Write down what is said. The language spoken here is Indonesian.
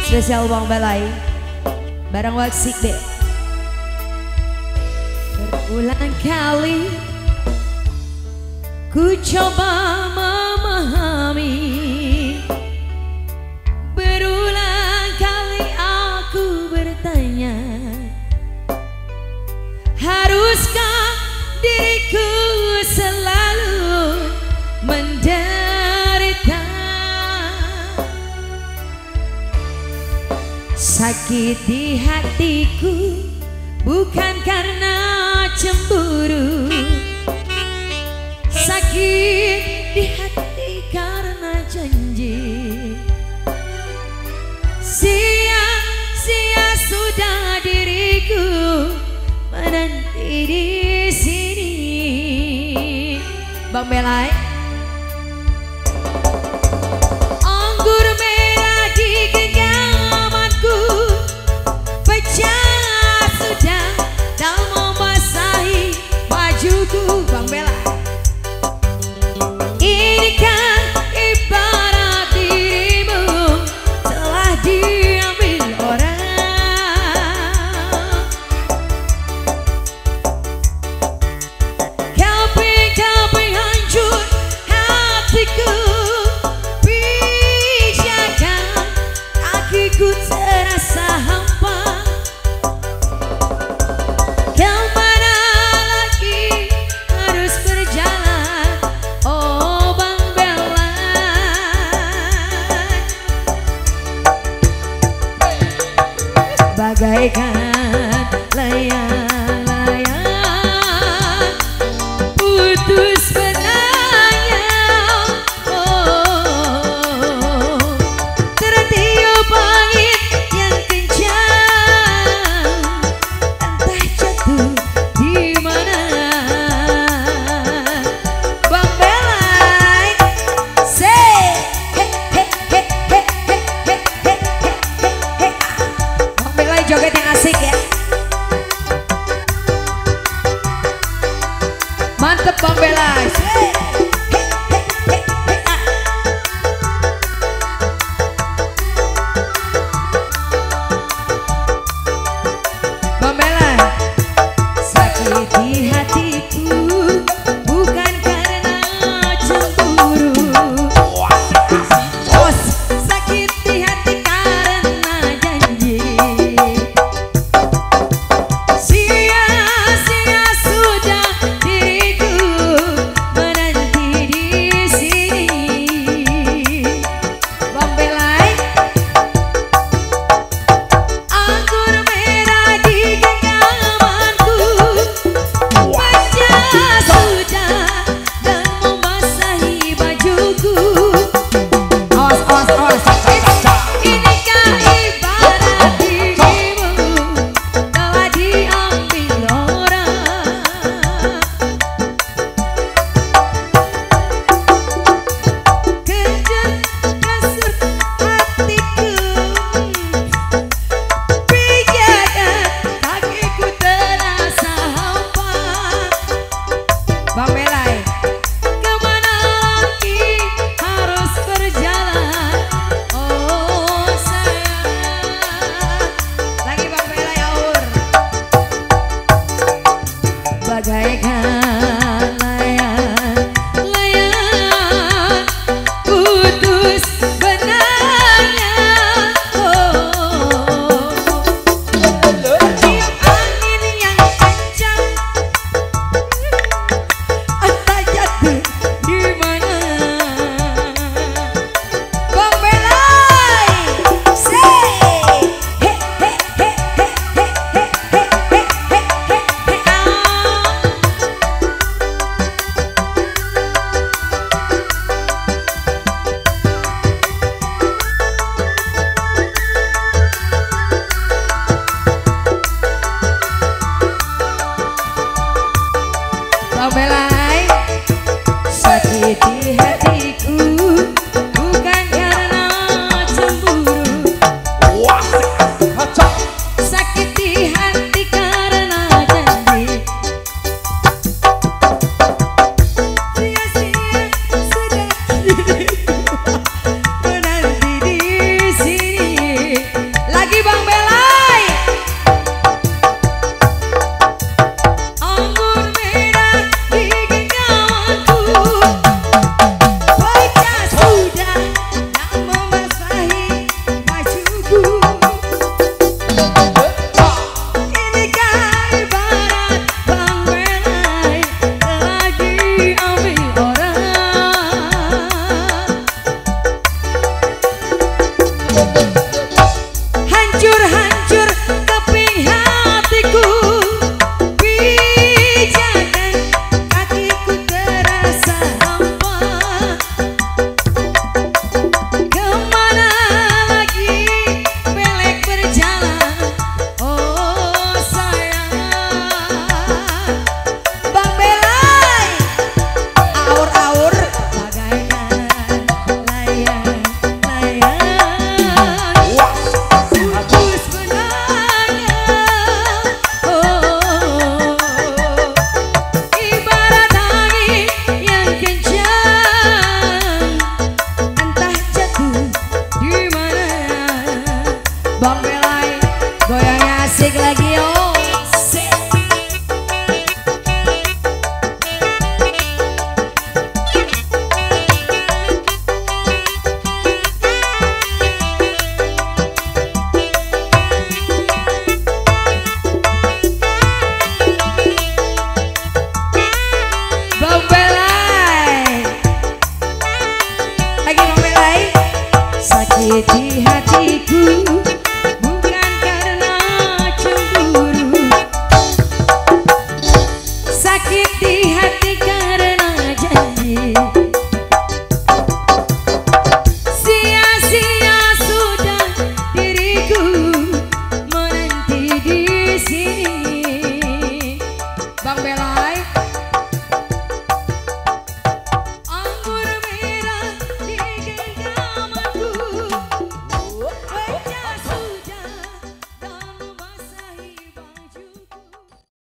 Spesial Bang Belai bareng Musik deh. Berulang kali ku coba memahami, berulang kali aku bertanya, haruskah diriku selalu menderita? Sakit di hatiku bukan karena cemburu, sakit di hati karena janji. Sia-sia sudah diriku menanti di sini. Bang Belai. Anggur merah di genggamanku pecah sudah dan membasahi bajuku. Bang Belai. Ini kan ibarat dirimu telah diambil orang. Kaping-kaping hancur hatiku, pijakan kakiku terasa hampa. Kemana lagi harus berjalan, oh Bang Belai? Bagaikan layang-layang putus benangnya, oh tertiup angin yang kencang, entah jatuh di mana. Bang Belai, say he he he he he he he he he. Bang Belai joget yang asik Lagi memulai sakit di hatiku.